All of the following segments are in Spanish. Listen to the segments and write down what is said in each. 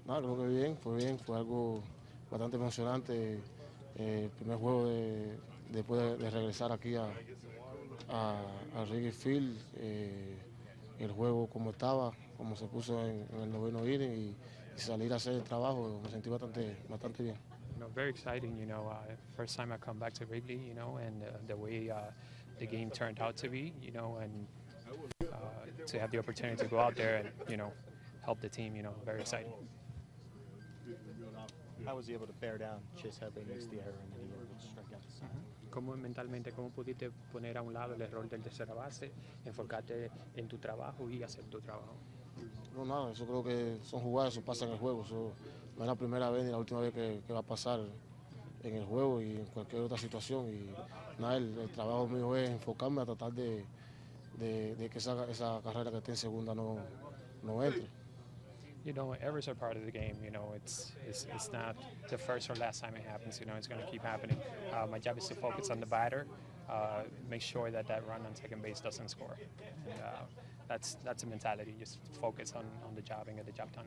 No, creo que bien, fue algo bastante emocionante. El primer juego después de regresar aquí a Wrigley Field, el juego como estaba, como se puso en el noveno inning y salir a hacer el trabajo, me sentí bastante bien. Very exciting. First time I come back to Wrigley. And the way the game turned out to be. And to have the opportunity to go out there and help the team. Very exciting. How was he able to bear down Chase Headley makes the error and then he was able to strike out the side? ¿Cómo mentalmente, cómo pudiste poner a un lado el error del tercera base, enfocarte en tu trabajo y hacer tu trabajo? No, nada, eso creo que son jugadas, eso pasa en el juego. Eso no es la primera vez ni la última vez que va a pasar en el juego y en cualquier otra situación. Y nada, el trabajo mío es enfocarme a tratar de que esa carrera que esté en segunda no entre. Errors are part of the game. It's not the first or last time it happens. It's going to keep happening. My job is to focus on the batter, make sure that run on second base doesn't score. And, that's a mentality. Just focus on the job and get the job done.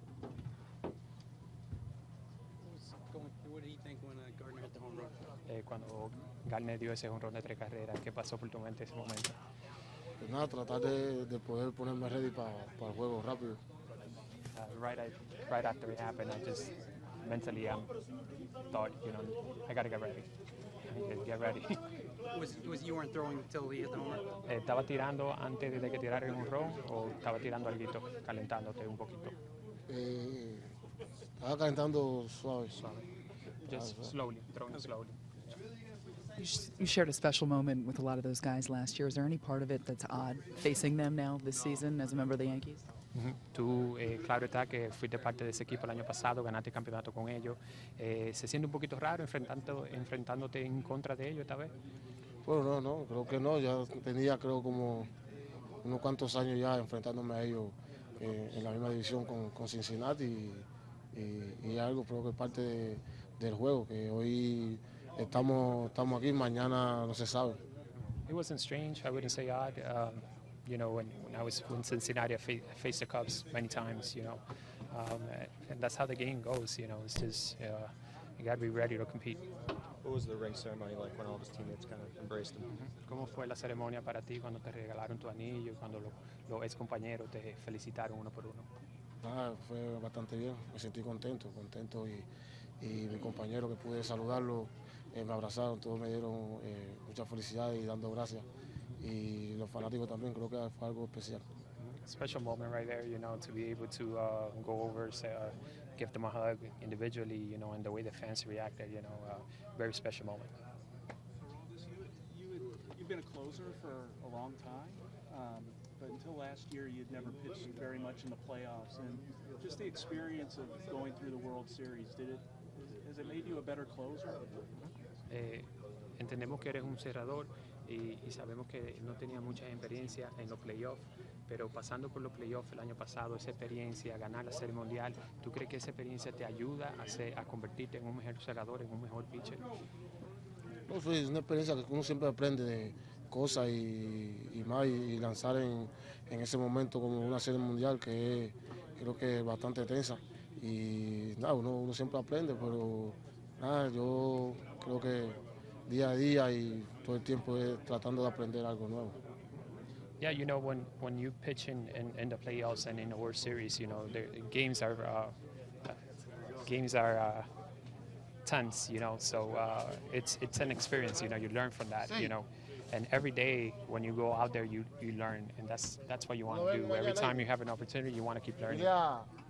What did he think when Gardner hit the home run? Cuando Gardner dio ese jonrón de 3 carreras, ¿qué pasó por tu mente en ese momento? Pues nada, tratar de poder ponerme ready para el juego rápido. Right after it happened, I just mentally thought, I got to get ready. Get ready. Was you weren't throwing until he hit the home run? ¿Estaba tirando antes de que tirara el jonrón o estaba tirando algo, calentándote un poquito? Estaba calentando suave. Just slowly, throwing slowly. You shared a special moment with a lot of those guys last year. Is there any part of it that's odd facing them now this season as a member of the Yankees? Tú, claro está que fuiste parte de ese equipo el año pasado, ganaste el campeonato con ellos. ¿Se siente un poquito raro enfrentándote en contra de ellos esta vez? Bueno, no, creo que no. Ya tenía, creo, como unos cuantos años ya enfrentándome a ellos en la misma división con Cincinnati y algo, creo que es parte del juego, que hoy estamos aquí, mañana no se sabe. It wasn't strange, I wouldn't say odd. When I was in Cincinnati, I faced the Cubs many times, and that's how the game goes, It's just, you got to be ready to compete. What was the ring ceremony like when all of his teammates kind of embraced him? ¿Cómo fue la ceremonia para ti cuando te regalaron tu anillo y cuando los ex compañeros te felicitaron uno por uno? Fue bastante bien, me sentí contento y mi compañero que pude saludarlo, me abrazaron, todos me dieron mucha felicidad y dando gracias. Y los fanáticos también, creo que fue algo especial. Special moment right there, to be able to go over, give them a hug individually, and the way the fans reacted, very special moment. You've been a closer for a long time, but until last year you'd never pitched very much in the playoffs. And just the experience of going through the World Series, has it made you a better closer? Entendemos que eres un cerrador y sabemos que no tenía mucha experiencia en los playoffs, pero pasando por los playoffs el año pasado, esa experiencia, ganar la Serie Mundial, ¿tú crees que esa experiencia te ayuda a convertirte en un mejor cerrador, en un mejor pitcher? No, es una experiencia que uno siempre aprende de cosas y más, y lanzar en ese momento como una Serie Mundial que creo que es bastante tensa. Y nada, uno siempre aprende, pero nada, yo creo que día a día y todo el tiempo tratando de aprender algo nuevo. Yeah, when you pitch in the playoffs and in the World Series, the games are tense, so it's an experience, you learn from that, and every day when you go out there you learn, and that's what you want to do. Every time you have an opportunity, you want to keep learning. Yeah.